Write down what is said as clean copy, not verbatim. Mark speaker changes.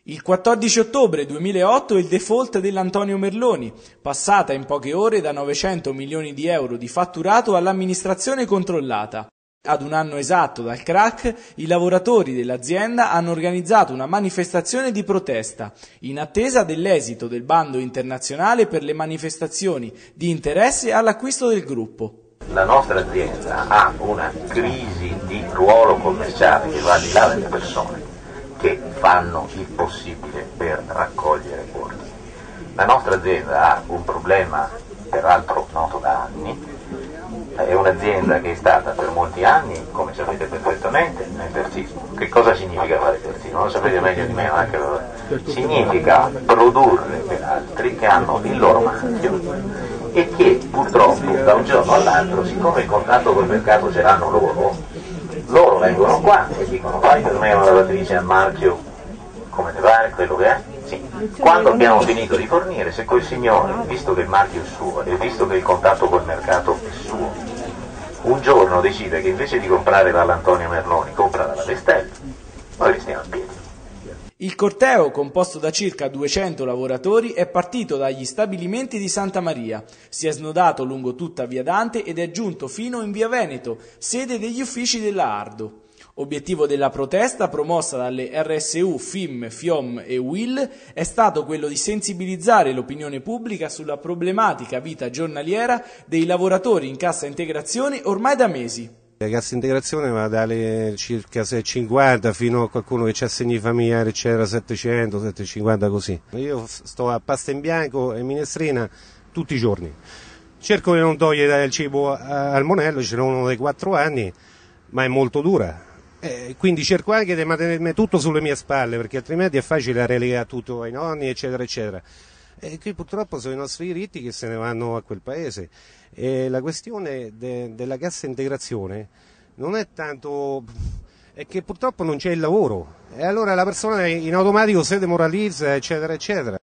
Speaker 1: Il 14 ottobre 2008 il default dell'Antonio Merloni, passata in poche ore da 900 milioni di euro di fatturato all'amministrazione controllata. Ad un anno esatto dal crack, i lavoratori dell'azienda hanno organizzato una manifestazione di protesta, in attesa dell'esito del bando internazionale per le manifestazioni di interesse all'acquisto del gruppo.
Speaker 2: La nostra azienda ha una crisi di ruolo commerciale che va al di là delle persone che fanno il possibile per raccogliere ordini. La nostra azienda ha un problema, peraltro noto da anni, è un'azienda che è stata per molti anni, come sapete perfettamente, nel terzismo. Che cosa significa fare terzismo? Lo sapete meglio di me, anche allora. Significa produrre per altri che hanno il loro marchio e che purtroppo da un giorno all'altro, siccome il contatto col mercato ce l'hanno loro vengono qua e dicono fai per me una lavatrice a marchio, come te pare, quello che è? Sì. Quando abbiamo finito di fornire, se quel signore, visto che il marchio è suo e visto che il contatto col mercato è suo, un giorno decide che invece di comprare dall'Antonio Merloni compra dalla Vestel, noi restiamo a piedi.
Speaker 1: Il corteo, composto da circa 200 lavoratori, è partito dagli stabilimenti di Santa Maria, si è snodato lungo tutta via Dante ed è giunto fino in via Veneto, sede degli uffici della Ardo. Obiettivo della protesta, promossa dalle RSU, FIM, FIOM e UIL, è stato quello di sensibilizzare l'opinione pubblica sulla problematica vita giornaliera dei lavoratori in cassa integrazione ormai da mesi.
Speaker 3: La cassa integrazione va dalle circa 650 fino a qualcuno che ci assegni familiari, c'era 700, 750 così. Io sto a pasta in bianco e minestrina tutti i giorni. Cerco di non togliere il cibo al monello, ce l'ho uno dei 4 anni, ma è molto dura. Quindi cerco anche di mantenermi tutto sulle mie spalle, perché altrimenti è facile relegare tutto ai nonni, eccetera, eccetera. E qui purtroppo sono i nostri diritti che se ne vanno a quel paese. E la questione della cassa integrazione non è tanto, è che purtroppo non c'è il lavoro e allora la persona in automatico si demoralizza, eccetera, eccetera.